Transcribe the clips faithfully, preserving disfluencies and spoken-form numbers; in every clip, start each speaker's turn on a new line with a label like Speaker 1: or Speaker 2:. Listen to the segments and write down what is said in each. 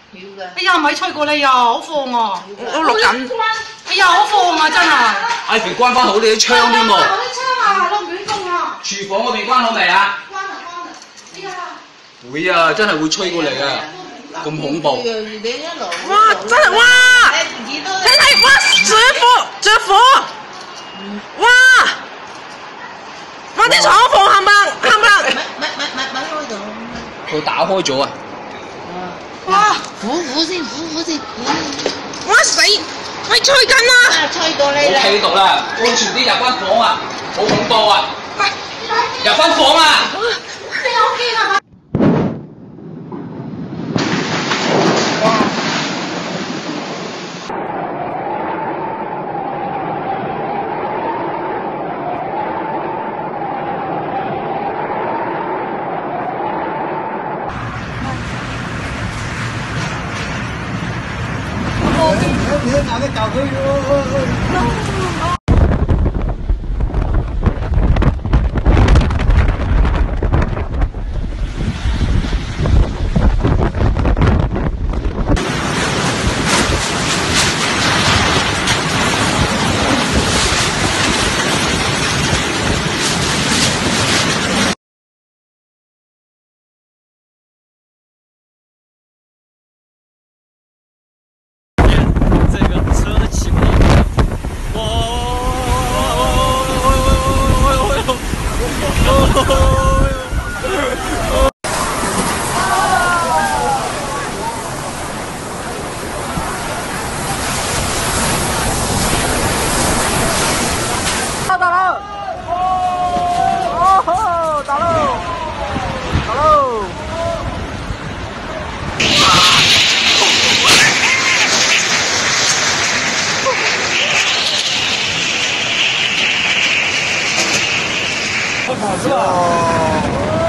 Speaker 1: 哎呀，咪吹過你啊，好放啊！
Speaker 2: 我錄緊。
Speaker 1: 哎呀，好放啊，真係。
Speaker 3: 阿平關翻好你啲窗添喎。
Speaker 1: 我啲窗啊，落亂風啊！
Speaker 3: 廚房嗰邊關好未啊？
Speaker 1: 關啦關啦！哎呀！
Speaker 3: 會啊，真係會吹過嚟啊！咁恐怖！
Speaker 2: 哇！真係哇！睇睇哇！着火着火！哇！哇！啲廠房冚唪唥冚唪唥。
Speaker 4: 咪咪咪咪開度。
Speaker 3: 佢打開咗啊！
Speaker 2: 哇！
Speaker 4: 苦苦先，苦苦先。
Speaker 2: 哇死！喂，吹緊啦！
Speaker 4: 吹到你啦！
Speaker 3: 冇企度啦，安全啲入翻房啊！好恐怖啊！入翻房啊！
Speaker 1: 你好驚啊！
Speaker 5: 你哪个搞个哟？跑是吧？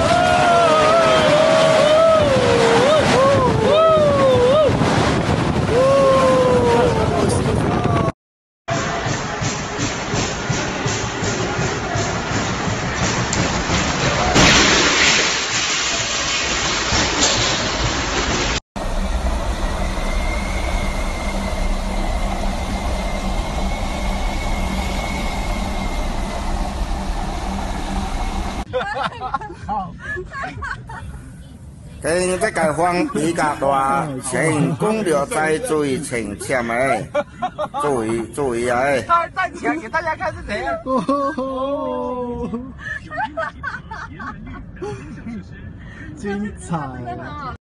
Speaker 6: 經即計方比較大，請攻略在注意請前面，注意注意哎！
Speaker 5: 再站起來給大家看是誰啊！精彩啊！